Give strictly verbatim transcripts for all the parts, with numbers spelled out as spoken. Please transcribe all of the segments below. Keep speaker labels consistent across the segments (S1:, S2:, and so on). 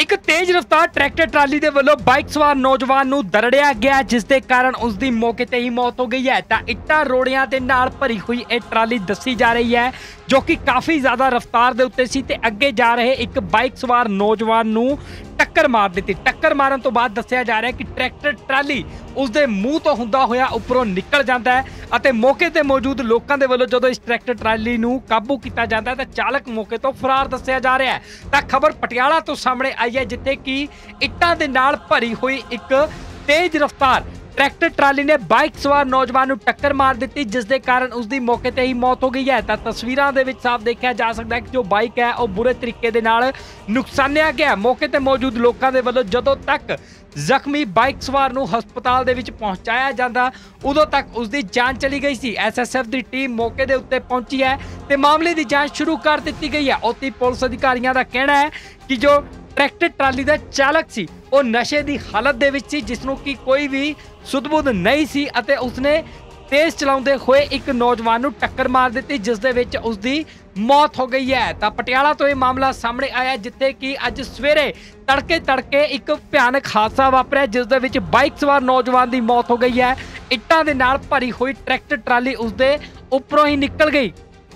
S1: एक तेज रफ्तार tractor trolley दे वल्लों बाइक सवार नौजवान नूं दरड़िया गया, जिस दे कारण उसकी मौके ते ही मौत हो गई है। तां इट्टां रोड़ियां दे नाल भरी हुई यह ट्राली दसी जा रही है, जो कि काफ़ी ज़्यादा रफ्तार दे उत्ते सी ते अगे जा रहे एक बाइक सवार नौजवान नूं टक्कर मार दी। टक्कर मारन तो बाद दस्सिया जा रहा है कि ट्रैक्टर ट्राली उसके मूँह तो हुंदा होया उपरों निकल जाता है और मौके ते मौजूद लोगों के वल्लों जदों इस ट्रैक्टर ट्राली नूं काबू किया जाता है तो चालक मौके तो फरार दस्सिया जा रहा है। तो खबर पटियाला तो सामने आई है, जिथे कि इट्टां दे नाल भरी हुई एक तेज रफ्तार ट्रैक्टर ट्राली ने बाइक सवार नौजवान नूं टक्कर मार दी, जिस दे कारण उसकी मौके ते ही मौत हो गई है। तो तस्वीरां दे विच साफ देखा जा सकता है कि जो बाइक है वह बुरे तरीके दे नाल नुकसानिया गया। मौके ते मौजूद लोगों के वल्लों जदों तक जख्मी बाइक सवार नूं हस्पताल दे विच पहुंचाया जांदा, उदों तक उसकी जान चली गई सी। एस एस एफ की टीम मौके दे उत्ते पहुंची है ते मामले की जांच शुरू कर दी गई है। उत्ते पुलिस अधिकारियों का कहना है कि जो ट्रैक्टर ट्राली का चालक सी वो नशे की हालत दे विच सी, जिसनों की कोई भी सुध-बुध नहीं सी अते उसने तेज चलाउंदे हुए एक नौजवान नूं टक्कर मार दी, जिस दे विच उसकी मौत हो गई है। तो पटियाला तो यह मामला सामने आया, जिथे कि अज सवेरे तड़के तड़के एक भयानक हादसा वापरिया, जिस दे विच बाइक सवार नौजवान की मौत हो गई है। इट्टां दे नाल भरी हुई ट्रैक्टर ट्राली उसके उपरों ही निकल गई।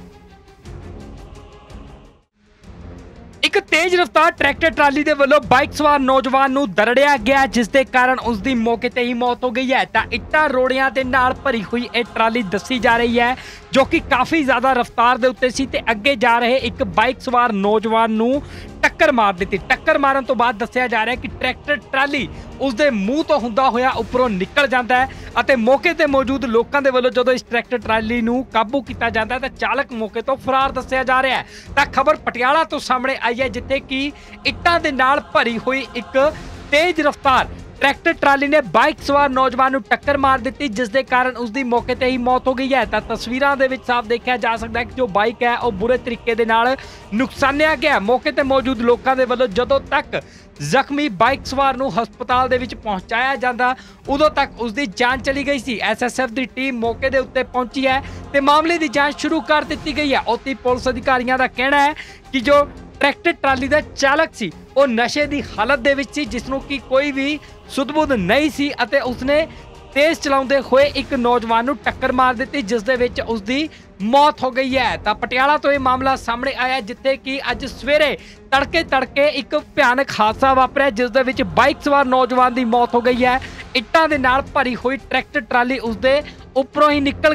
S1: एक तेज रफ्तार ट्रैक्टर ट्राली दे वल्लों बाइक सवार नौजवान नूं दरड़िया गया, जिस दे कारण उसकी मौके ते ही मौत हो गई है। तां इट्टां रोड़ियां दे नाल भरी हुई यह ट्राली दसी जा रही है, जो कि काफ़ी ज़्यादा रफ्तार दे उत्ते सी ते अगे जा रहे एक बाइक सवार नौजवान नूं टक्कर मार दी। टक्कर मारन तो बाद दस्सिया जा रहा है कि ट्रैक्टर ट्राली उसके मूँह तो हुंदा होया उपरों निकल जाता है और मौके ते मौजूद लोगों के वल्लों जदों इस ट्रैक्टर ट्राली नूं काबू किया जाता है तो चालक मौके तो फरार दस्सिया जा रहा है। तो खबर पटियाला तो सामने आई है, जिथे कि इट्टां दे नाल भरी हुई एक तेज रफ्तार ट्रैक्टर ट्राली ने बाइक सवार नौजवान नूं टक्कर मार दी, जिस दे कारण उसकी मौके ते ही मौत हो गई है। तो तस्वीरां दे विच साफ देखा जा सकता है कि जो बाइक है वह बुरे तरीके दे नाल नुकसानिया गया। मौके ते मौजूद लोगों के वल्लों जदों तक जख्मी बाइक सवार नूं हस्पताल दे विच पहुंचाया जांदा, उदों तक उसकी जान चली गई सी। एस एस एफ की टीम मौके दे उत्ते पहुंची है ते मामले की जांच शुरू कर दी गई है। उत्ते पुलिस अधिकारियों का कहना है कि जो ट्रैक्टर ट्राली का चालक सी वो नशे की हालत दे विच सी, जिसनों की कोई भी सुध-बुध नहीं सी अते उसने तेज चलाउंदे हुए एक नौजवान नूं टक्कर मार दी, जिस दे विच उसकी मौत हो गई है। तो पटियाला तो यह मामला सामने आया, जिथे कि अज सवेरे तड़के तड़के एक भयानक हादसा वापरिया, जिस दे विच बाइक सवार नौजवान की मौत हो गई है। इट्टां दे नाल भरी हुई ट्रैक्टर ट्राली उसके उपरों ही निकल गई। एक तेज रफ्तार ट्रैक्टर ट्राली दे वल्लों बाइक सवार नौजवान नूं दरड़िया गया, जिस दे कारण उसकी मौके ते ही मौत हो गई है। तां इट्टां दे नाल भरी हुई एक तेज रफ्तार ट्रैक्टर ट्राली उसके उपरों ही निकल गई। इट्टां दे नाल भरी हुई ट्रैक्टर ट्राली उसके उपरों ही निकल गई।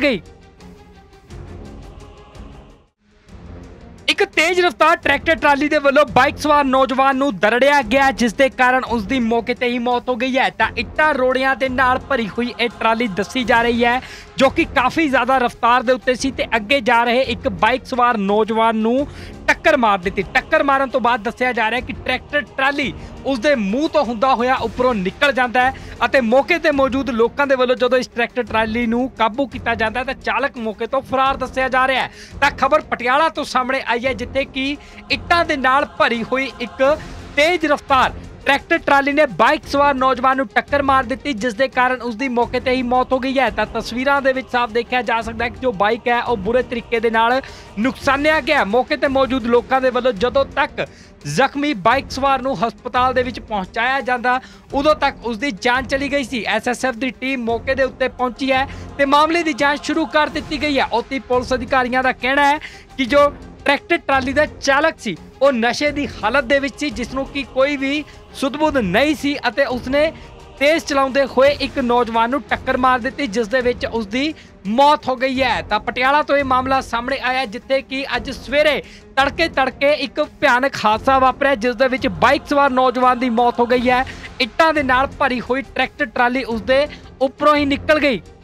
S1: एक तेज रफ्तार ट्रैक्टर ट्राली दे वल्लों बाइक सवार नौजवान नूं दरड़िया गया, जिस दे कारण उसकी मौके ते ही मौत हो गई है। तां इट्टां रोड़ियां दे नाल भरी हुई यह ट्राली दसी जा रही है, जो कि काफ़ी ज़्यादा रफ्तार दे उत्ते सी ते अगे जा रहे एक बाइक सवार नौजवान नूं टक्कर मार दी। टक्कर मारन तो बाद दस्सिया जा रहा है कि ट्रैक्टर ट्राली उसके मूँह तो हुंदा होया उपरों निकल जाता है और मौके ते मौजूद लोगों के वल्लों जदों इस ट्रैक्टर ट्राली नूं काबू किया जाता है तो चालक मौके तो फरार दस्सिया जा रहा है। तो खबर पटियाला तो सामने आई है, जिथे कि इट्टां दे नाल भरी हुई एक तेज रफ्तार ट्रैक्टर ट्राली ने बाइक सवार नौजवान नूं टक्कर मार दी, जिस दे कारण उसकी मौके ते ही मौत हो गई है। तो तस्वीरां दे विच साफ देखा जा सकता है कि जो बाइक है वह बुरे तरीके दे नाल नुकसानिया गया। मौके ते मौजूद लोगों के वल्लों जदों तक जख्मी बाइक सवार नूं हस्पताल दे विच पहुंचाया जांदा, उदों तक उसकी जान चली गई सी। एस एस एफ की टीम मौके दे उत्ते पहुंची है ते मामले की जांच शुरू कर दी गई है। उत्ते पुलिस अधिकारियों का कहना है कि जो ट्रैक्टर ट्राली का चालक सी वो नशे की हालत दे विच सी, जिसनों की कोई भी सुध-बुध नहीं सी अते उसने तेज चलाउंदे हुए एक नौजवान नूं टक्कर मार दी, जिस दे विच उसकी मौत हो गई है। तो पटियाला तो यह मामला सामने आया, जिथे कि अज सवेरे तड़के तड़के एक भयानक हादसा वापरिया, जिस दे विच बाइक सवार नौजवान की मौत हो गई है। इट्टां दे नाल भरी हुई ट्रैक्टर ट्राली उसके उपरों ही निकल गई।